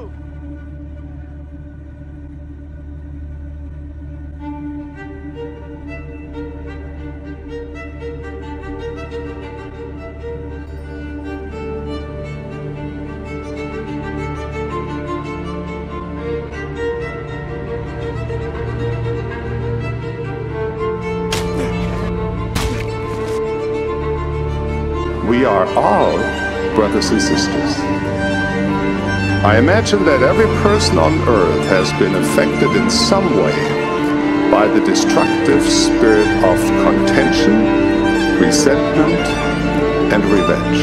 you. We are all brothers and sisters. I imagine that every person on earth has been affected in some way by the destructive spirit of contention, resentment, and revenge.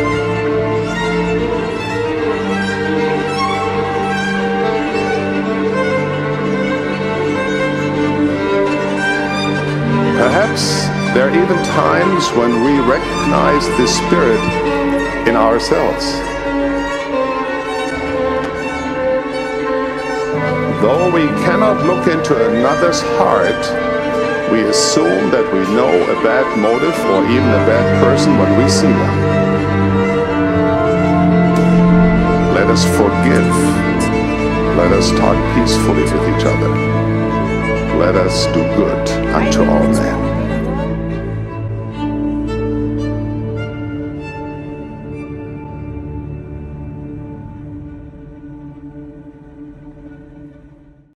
Perhaps there are even times when we recognize this spirit in ourselves. Though we cannot look into another's heart, we assume that we know a bad motive or even a bad person when we see one. Let us forgive. Let us talk peacefully with each other. Let us do good unto all men.